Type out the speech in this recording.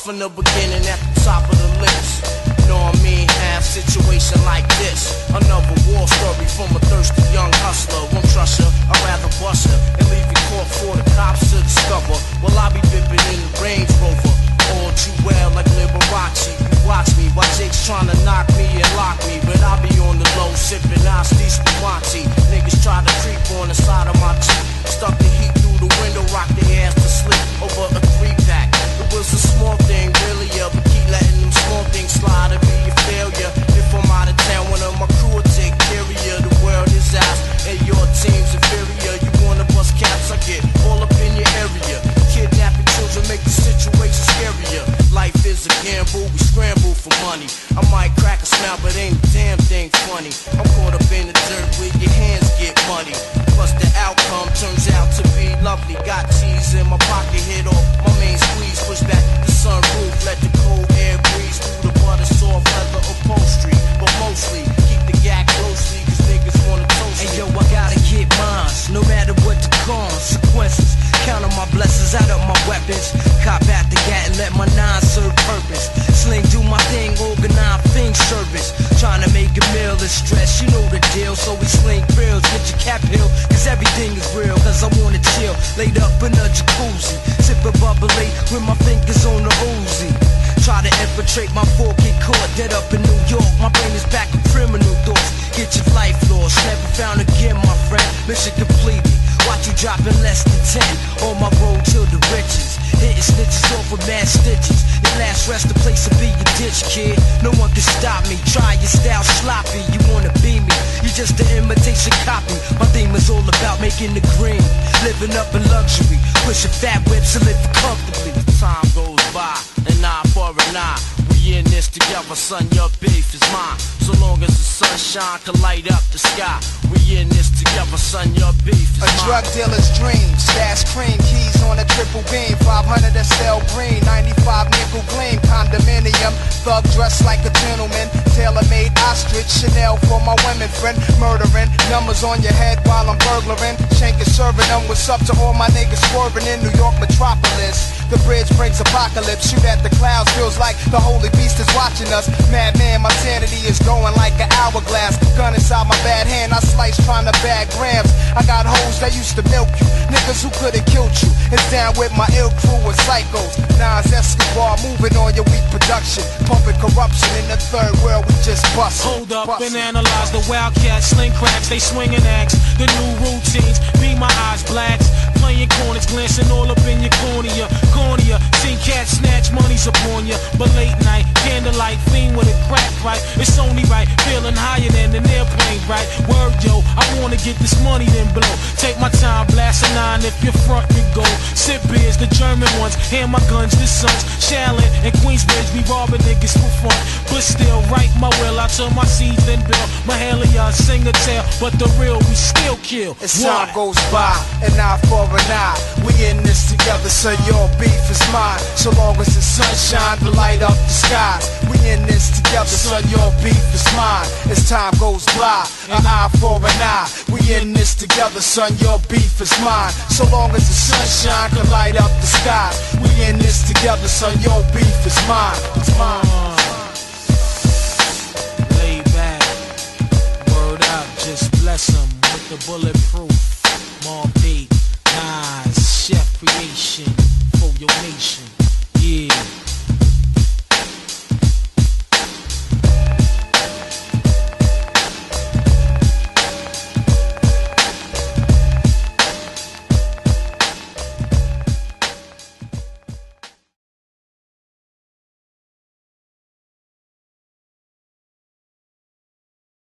Start from the beginning at the top of the list. Know what I mean? Have situation like this. Another war story from a thirsty young hustler. Won't trust her, I'd rather bust her and leave you caught for the cops to discover. Well, I'll be dipping in the Range Rover. All too well like Liberace. You watch me while Jake's trying to knock me and lock me, but I'll be on the low sipping Asti Spumante. Niggas try to creep on the side of my Jeep. Stuck the heat through the window, rock their ass to sleep over a 3-pack. It was a small thing, really, yeah, but keep letting them small things slide and be a failure. If I'm out of town, one of my crew will take care of you. The world is ours, and your team's inferior. You wanna bust caps, I get all up in your area. Kidnapping children make the situation scarier. Life is a gamble, we scramble for money. I might crack a smile, but ain't a damn thing funny. I'm caught up in the dirt where your hands get muddy. Plus the outcome turns out to be lovely. Got cheese in my pocket, hit off my main squeeze. Push back the sunroof, let the cold air breeze through the butter soft leather upholstery. But mostly, keep the gag closely, cause niggas wanna toast me. Hey yo, I gotta get mines, no matter what the consequences. Counting my blessings out of my weapons. Cop out the gat and let my nine serve purpose. Sling do my thing, organize thing service. Trying to make a meal is stress, you know the deal. So we sling grills, get your cap hill, cause everything is real. Cause I wanna chill, laid up in a jacuzzi, sipping bubbly with my fingers on the Uzi. Try to infiltrate my fork, get caught dead up in New York. My brain is back with criminal thoughts. Get your life lost, never found again, my friend. Mission completed. Watch you dropping less than 10 on my road to the riches. Hitting snitches off with mad stitches. Your last rest the place to be your ditch, kid. No one can stop me. Try your style sloppy. You wanna be me? You just an imitation copy. My theme is all about making the green, living up in luxury, pushing fat whips and living comfortably. Time goes by, an eye for an eye. We in this together, son, your beef is mine. So long as the sunshine can light up the sky. We in this together, son, your beef is mine. A drug dealer's dream, stash cream, keys on a triple beam, 500 Estelle green, 95 nickel gleam, condominium, thug dressed like a gentleman, tailor-made ostrich, Chanel for my women friend, murdering, numbers on your head while I'm burglaring, shanking, serving them, what's up to all my niggas swerving in New York metropolis. The bridge brings apocalypse, shoot at the clouds, feels like the holy beast is watching us. Madman, my sanity is going like an hourglass. Gun inside my bad hand, I slice trying to bag grams. I got hoes that used to milk you, niggas who could've killed you. It's down with my ill crew and psychos. Nas Escobar moving on your weak production, pumping corruption in the third world. We just bust. Hold up and analyze the wildcats, sling cracks, they swinging axe. The new routines, be my eyes blacks. Playing corners, glancing all up in your cornea. Seen cats snatch monies upon ya. But late night, candlelight, fiend with a crack, right? It's only right, feeling higher than an airplane, right? Word, yo, I wanna get this money then blow. Take my time, blast a 9 if you're front, you go. Sip beers, the German ones, hand my guns, the sons. Shaolin and Queensbridge, we robbing niggas for fun. But still, right my will, I turn my seeds then build. Mahalia, sing a tale, but the real, we still kill. As time goes by, an eye for an eye. We in this together, so your beef is mine. So long as the sunshine to light up the skies. We in this together, son, your beef is mine. As time goes by, an eye for an eye. We in this together, son, your beef is mine. So long as the sunshine can light up the skies. We in this together, son, your beef is mine. It's mine. Lay back, word up, just bless them with the bulletproof. More beat, Nas, Chef Creation for your nation.